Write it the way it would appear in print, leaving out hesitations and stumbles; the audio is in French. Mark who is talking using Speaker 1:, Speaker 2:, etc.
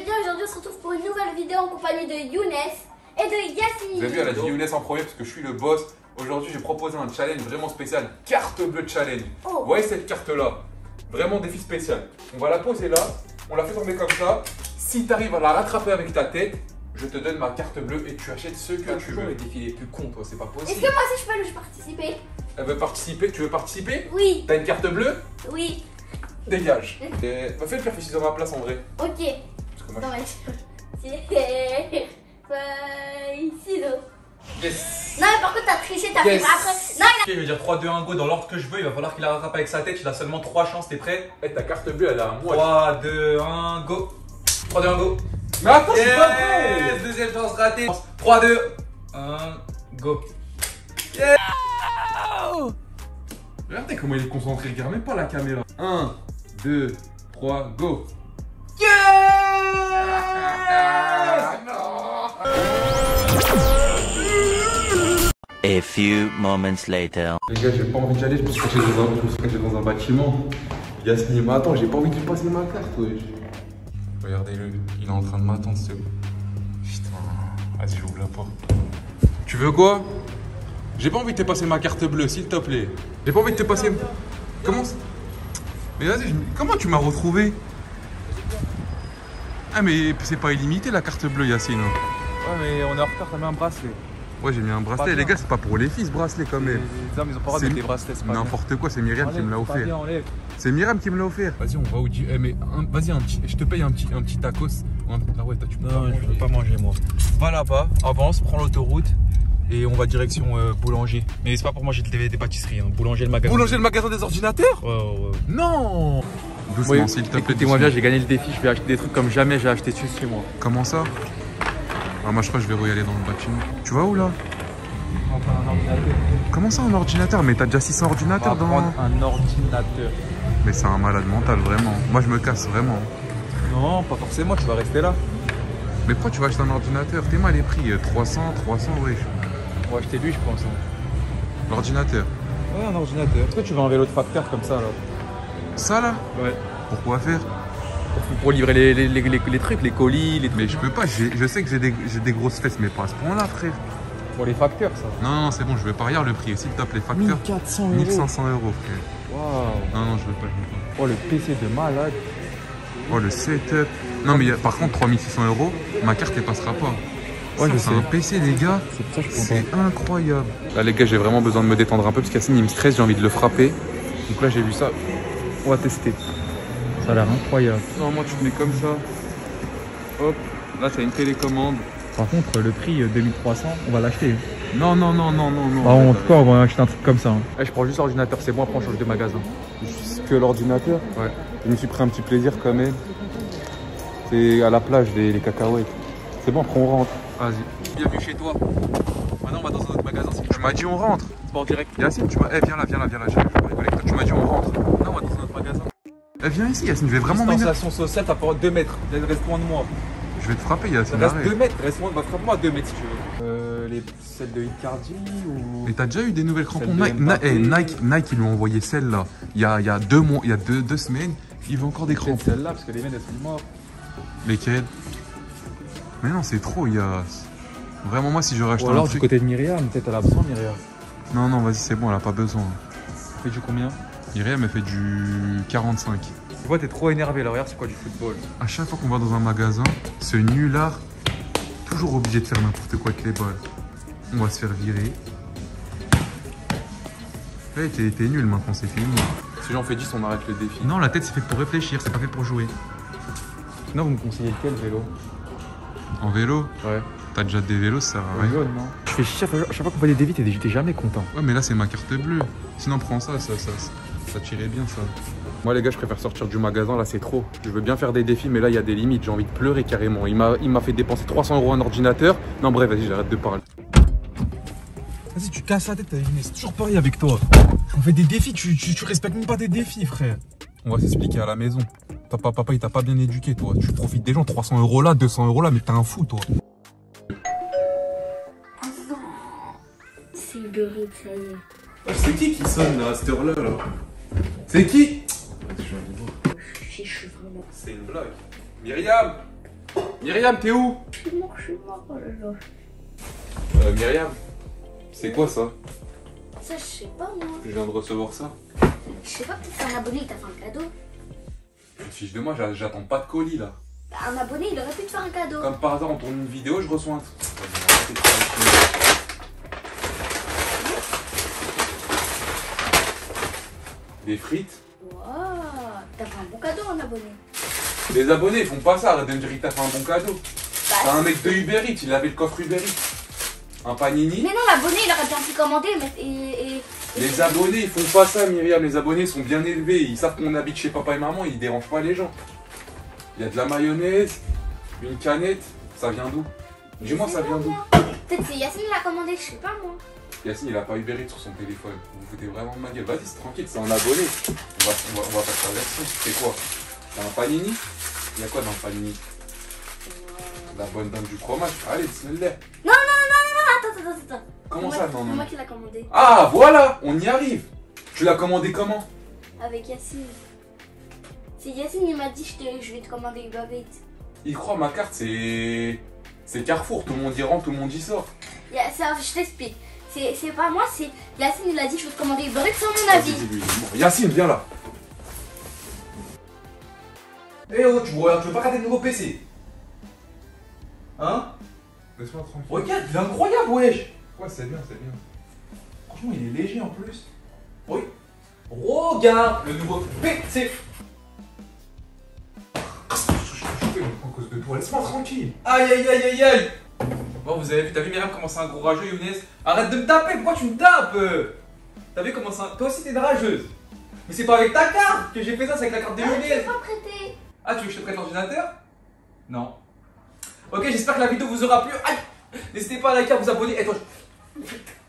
Speaker 1: bien, aujourd'hui on se retrouve pour une nouvelle vidéo en compagnie de Younes et de Yacine.
Speaker 2: Vous avez vu, elle a dit Younes en premier parce que je suis le boss. Aujourd'hui, j'ai proposé un challenge vraiment spécial, carte bleue challenge.
Speaker 1: Oh.
Speaker 2: Vous voyez cette carte-là, vraiment défi spécial. On va la poser là, on la fait tomber comme ça. Si tu arrives à la rattraper avec ta tête, je te donne ma carte bleue et tu achètes ce que tu veux.
Speaker 3: Les défis les plus cons, toi, c'est pas
Speaker 1: Est-ce
Speaker 3: possible.
Speaker 1: que moi aussi je peux participer?
Speaker 2: Elle veut participer, tu veux participer?
Speaker 1: Oui.
Speaker 2: T'as une carte bleue?
Speaker 1: Oui.
Speaker 2: Dégage. Et va faire le pierre feuille à ma place en vrai.
Speaker 1: Ok.
Speaker 2: Parce que moi,
Speaker 1: Non mais ciseaux.
Speaker 2: Yes.
Speaker 1: Non mais par contre t'as triché, t'as
Speaker 2: Yes.
Speaker 1: fait après. Non
Speaker 3: Ok, je vais dire 3, 2, 1, go dans l'ordre que je veux. Il va falloir qu'il la rattrape avec sa tête. Il a seulement 3 chances. T'es prêt?
Speaker 2: Eh, ta carte bleue, elle a un mois.
Speaker 3: 3, 2, 1, go. 3, 2, 1, go.
Speaker 2: Mais attends, c'est pas vrai.
Speaker 3: Yes, deuxième chance ratée. 3, 2, 1, go. Yeah.
Speaker 2: Regardez comment il est concentré, regarde même pas la caméra. 1, 2, 3, go.
Speaker 4: A few moments later.
Speaker 2: Les gars, j'ai pas envie d'y aller, je me suis caché dans un bâtiment. Yasmine, mais attends, j'ai pas envie de lui passer ma carte, wesh. Regardez-le, il est en train de m'attendre, ce gars. Putain, vas-y, j'ouvre la porte. Tu veux quoi? J'ai pas envie de te passer ma carte bleue, s'il te plaît. J'ai pas envie de te passer. Comment? Mais vas-y, comment tu m'as retrouvé? Ah, mais c'est pas illimité la carte bleue, Yacine.
Speaker 3: Ouais, mais on est en retard. T'as mis un bracelet.
Speaker 2: Ouais, j'ai mis un bracelet. Les gars, c'est pas pour les filles ce bracelet quand même.
Speaker 3: Les hommes, ils ont pas le droit de mettre des bracelets. C'est pas bien.
Speaker 2: N'importe quoi, c'est Myriam qui me l'a offert.
Speaker 3: Bien, enlève.
Speaker 2: C'est Myriam qui me l'a offert. Vas-y, on va où dire. Eh, mais vas-y, je te paye un petit tacos. Ah ouais, toi, tu peux pas.
Speaker 3: Non, je veux pas manger, moi. Va là-bas, avance, prends l'autoroute. Et on va direction boulanger. Mais c'est pas pour manger des pâtisseries, hein. Boulanger le magasin.
Speaker 2: Boulanger le magasin des ordinateurs?
Speaker 3: Ouais.
Speaker 2: Non. Doucement, s'il te plaît.
Speaker 3: Écoutez-moi bien, j'ai gagné le défi. Je vais acheter des trucs comme jamais j'ai acheté dessus chez moi.
Speaker 2: Comment ça? Ah, moi, je crois que je vais y aller dans le bâtiment. Tu vas où là?
Speaker 3: Un ordinateur.
Speaker 2: Comment ça, un ordinateur? Mais t'as déjà 600 ordinateurs dans.
Speaker 3: Prendre un ordinateur.
Speaker 2: Mais c'est un malade mental, vraiment. Moi, je me casse vraiment.
Speaker 3: Non, pas forcément, tu vas rester là.
Speaker 2: Mais pourquoi tu vas acheter un ordinateur? T'es mal les prix. 300, wesh.
Speaker 3: On va acheter lui, je pense. Hein.
Speaker 2: L'ordinateur.
Speaker 3: Ouais, un ordinateur. Est-ce que tu veux un vélo de facteur comme ça là?
Speaker 2: Ça là?
Speaker 3: Ouais.
Speaker 2: Pourquoi faire?
Speaker 3: Pour livrer les trucs, les colis, les trucs.
Speaker 2: Mais je peux pas, je sais que j'ai des grosses fesses, mais pas à ce point-là, frère.
Speaker 3: Pour les facteurs, ça.
Speaker 2: Non, c'est bon, je vais pas regarder le prix. S'il te plaît, facteur.
Speaker 3: 1400 €.
Speaker 2: 1500 €, frère.
Speaker 3: Waouh.
Speaker 2: Non, je veux pas.
Speaker 3: Oh, le PC de malade.
Speaker 2: Oh, le setup. Non, mais par contre, 3600 €, ma carte, elle passera pas.
Speaker 3: Ouais, je
Speaker 2: c'est
Speaker 3: sais.
Speaker 2: un PC, les gars.
Speaker 3: C'est pour ça que je
Speaker 2: C'est incroyable. Là, les gars, j'ai vraiment besoin de me détendre un peu parce qu'Yacine, il me stresse, j'ai envie de le frapper. Donc là, j'ai vu ça. On va tester.
Speaker 3: Ça a l'air incroyable.
Speaker 2: Normalement, tu te mets comme ça. Hop. Là, t'as une télécommande.
Speaker 3: Par contre, le prix 2300, on va l'acheter.
Speaker 2: Non.
Speaker 3: En tout cas, on va acheter un truc comme ça. Hein.
Speaker 2: Je prends juste l'ordinateur, c'est bon, après on change de magasin. Juste que l'ordinateur. Ouais. Je me suis pris un petit plaisir quand même. C'est à la plage, les cacahuètes. C'est bon, après on rentre. Vas-y.
Speaker 3: Bienvenue chez toi. Maintenant, on va dans un autre magasin.
Speaker 2: Tu m'as dit on rentre.
Speaker 3: C'est pas en direct.
Speaker 2: Yacine, tu m'as. Eh, viens là, je vais rigoler avec toi. Tu m'as dit on rentre.
Speaker 3: Non, on va dans un autre magasin.
Speaker 2: Eh, viens ici, Yacine, je vais vraiment m'énerver.
Speaker 3: Distanciation sociale, t'as pas 2 mètres. Reste loin de moi.
Speaker 2: Je vais te frapper, Yacine.
Speaker 3: Reste
Speaker 2: Arrête.
Speaker 3: 2 mètres. Reste loin. Bah, frappe-moi à 2 mètres si tu veux. Celle de Icardi ou.
Speaker 2: Et t'as déjà eu des nouvelles crampons
Speaker 3: Celle de
Speaker 2: Nike,
Speaker 3: Mbappé.
Speaker 2: Nike, ils lui ont envoyé celle-là. Il y a 2 mois, il y a deux semaines. Il veut encore des crampons.
Speaker 3: Celle-là, parce que les miennes elles sont mortes.
Speaker 2: Lesquelles? Mais non, c'est trop, il y a. Vraiment, moi, si j'aurais acheté
Speaker 3: Ou alors
Speaker 2: un
Speaker 3: du
Speaker 2: truc.
Speaker 3: côté de Myriam, peut-être elle a besoin Myriam.
Speaker 2: Non, vas-y, c'est bon, elle a pas besoin.
Speaker 3: Fait du combien?
Speaker 2: Myriam, elle fait du 45.
Speaker 3: Tu vois, t'es trop énervé là, regarde, c'est quoi du football?
Speaker 2: À chaque fois qu'on va dans un magasin, ce nulard, toujours obligé de faire n'importe quoi avec les balles. On va se faire virer. Ouais, t'es nul maintenant, c'est fini. Si j'en fais 10, on arrête le défi. Non, la tête, c'est fait pour réfléchir, c'est pas fait pour jouer.
Speaker 3: Sinon, vous me conseillez quel vélo?
Speaker 2: En vélo?
Speaker 3: Ouais.
Speaker 2: T'as déjà des vélos, ça sert à
Speaker 3: Ouais.
Speaker 2: rien.
Speaker 3: Non. Je fais chaque fois qu'on fait des défis, t'es jamais content.
Speaker 2: Ouais, mais là, c'est ma carte bleue. Sinon, prends ça tirait bien, ça. Moi, les gars, je préfère sortir du magasin, là, c'est trop. Je veux bien faire des défis, mais là, il y a des limites. J'ai envie de pleurer carrément. Il m'a fait dépenser 300 € un ordinateur. Non, bref, vas-y, j'arrête de parler.
Speaker 3: Vas-y, tu casses la tête, c'est toujours pareil avec toi. On fait des défis, tu respectes même pas tes défis, frère.
Speaker 2: On va s'expliquer à la maison. Papa, il t'a pas bien éduqué, toi. Tu profites des gens, 300 € là, 200 € là, mais t'es un fou, toi.
Speaker 1: c'est Uber Eats, ça y est.
Speaker 2: Ah, c'est qui sonne là, à cette heure-là là? C'est qui? Attends, je vais aller voir.
Speaker 1: Je suis vraiment.
Speaker 2: C'est une blague. Myriam! Myriam, t'es où?
Speaker 1: Je suis mort, oh là là.
Speaker 2: Myriam, c'est quoi ça?
Speaker 1: Ça, je sais pas moi.
Speaker 2: Je viens de recevoir ça.
Speaker 1: Je sais pas, peut-être c'est un abonné qui t'a fait un cadeau.
Speaker 2: Fiche de moi, j'attends pas de colis là.
Speaker 1: Bah, un abonné, il aurait pu te faire un cadeau.
Speaker 2: Comme par hasard, on tourne une vidéo, je reçois un truc. Des frites.
Speaker 1: Waouh, t'as fait un bon cadeau, un abonné.
Speaker 2: Les abonnés, ils font pas ça, arrête de me dire qu'il t'a fait un bon cadeau.
Speaker 1: Bah,
Speaker 2: T'as un mec de Uber Eats, il avait le coffre Uber Eats. Un panini.
Speaker 1: mais non, l'abonné, il aurait bien pu commander, mais
Speaker 2: Les abonnés, ils font pas ça, Myriam. Les abonnés sont bien élevés. Ils savent qu'on habite chez papa et maman, ils dérangent pas les gens. Il y a de la mayonnaise, une canette. Ça vient d'où? Dis-moi, ça vient d'où?
Speaker 1: Peut-être c'est Yacine qui l'a commandé, je sais pas moi.
Speaker 2: Yacine, il a pas Uber Eats sur son téléphone. Vous vous foutez vraiment de ma gueule. Vas-y, c'est tranquille, c'est un abonné. On va pas faire version. C'est quoi? T'as un panini? Il y a quoi dans le panini? La bonne dame du fromage. Allez, bismillah.
Speaker 1: Non, attends.
Speaker 2: Comment
Speaker 1: C'est
Speaker 2: ça,
Speaker 1: moi-
Speaker 2: non,
Speaker 1: C'est
Speaker 2: non?
Speaker 1: moi qui l'a commandé.
Speaker 2: Ah, voilà, on y arrive. Tu l'as commandé comment?
Speaker 1: Avec Yacine. C'est Yacine, il m'a dit je vais te commander Uber Eats.
Speaker 2: Il croit ma carte, c'est Carrefour. Tout le monde y rentre, tout le monde y sort.
Speaker 1: Je t'explique. C'est pas moi, c'est Yacine, il a dit je vais te commander Uber Eats sans mon avis.
Speaker 2: Vas-y, dis-lui. Bon, Yacine, viens là.
Speaker 3: Eh oh, tu veux pas regarder le nouveau PC? Hein?
Speaker 2: Laisse-moi tranquille.
Speaker 3: Regarde, il est incroyable, wesh.
Speaker 2: Ouais, c'est bien, c'est bien.
Speaker 3: Franchement, il est léger en plus. Oui. Regarde le nouveau PC.
Speaker 2: Je suis à cause de toi. Laisse-moi tranquille.
Speaker 3: Aïe. Bon, vous avez vu, t'as vu Myriam comment c'est un gros rageux, Younes? Arrête de me taper, pourquoi tu me tapes? T'as vu comment c'est un... Toi aussi t'es une rageuse. Mais c'est pas avec ta carte que j'ai fait ça, c'est avec la carte de
Speaker 1: Ah, tu
Speaker 3: Younes.
Speaker 1: peux pas prêter.
Speaker 3: Ah, tu veux que je te prête l'ordinateur? Non. Ok, j'espère que la vidéo vous aura plu. Aïe. N'hésitez pas à liker, à vous abonner. Et toi,